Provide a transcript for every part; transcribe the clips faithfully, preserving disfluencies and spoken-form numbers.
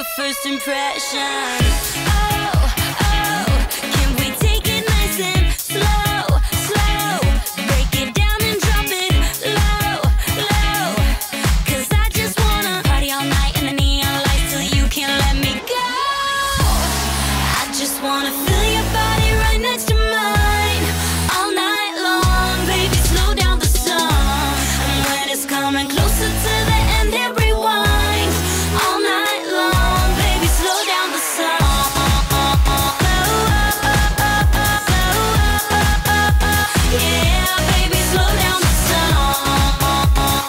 a first impression. Oh, oh, can we take it nice and slow, slow? Break it down and drop it low, low. Cause I just wanna party all night in the neon lights till you can't let me go. I just wanna feel your body right next to mine all night long. Baby, slow down the song, and when it's coming closer to the end, then rewind all night long. Baby, slow down the song. Yeah, baby, slow down the song.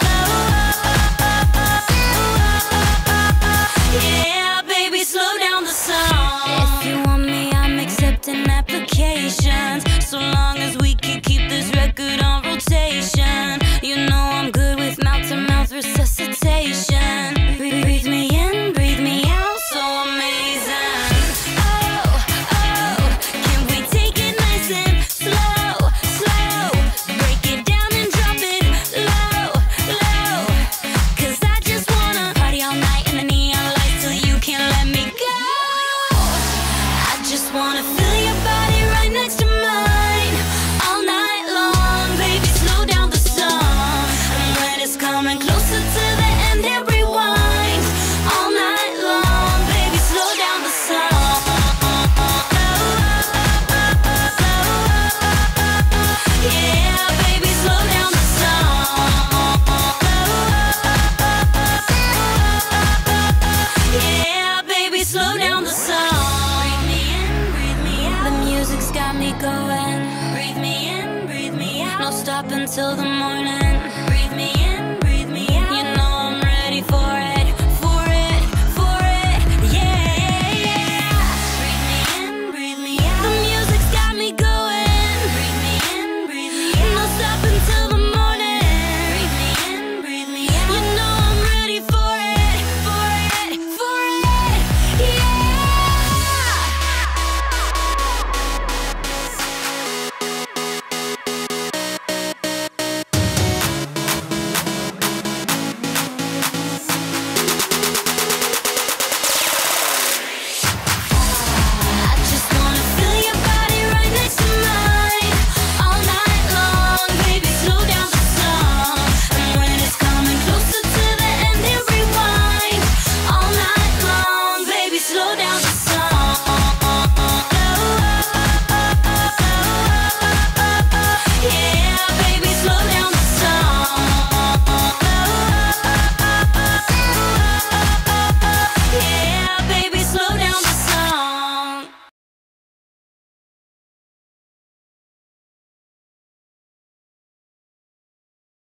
Yeah, baby, slow down the song. If you want me, I'm accepting applications, so long as we can keep this record on rotation. You know I'm good with mouth-to-mouth resuscitation. Breathe, breathe me in, breathe me out, so amazing. Oh, oh, can we take it nice and slow, slow? Break it down and drop it low, low. Cause I just wanna party all night in the neon lights till you can't let me go. I just wanna feel your body right next to mine all night long. Baby, slow down the song, and when it's coming closer to the end, then rewind all night long. Baby, slow down the song. Yeah, baby, slow down the song. Yeah, baby, slow down the song. Breathe me in, breathe me out. The music's got me going. Breathe me in, breathe me out. No stop until the morning. Breathe me in, breathe me out. You know I'm ready for it, for it, for it. Yeah, yeah. Breathe me in, breathe me out. The music's got me going. Breathe me in, breathe me out. No stop until the morning. Breathe me in, breathe me out. You know I'm ready for it, for it, for it. Yeah. I just wanna feel your body right next to mine all night long. Baby, slow down the song, and when it's coming closer to the end, then rewind all night long. Baby, slow down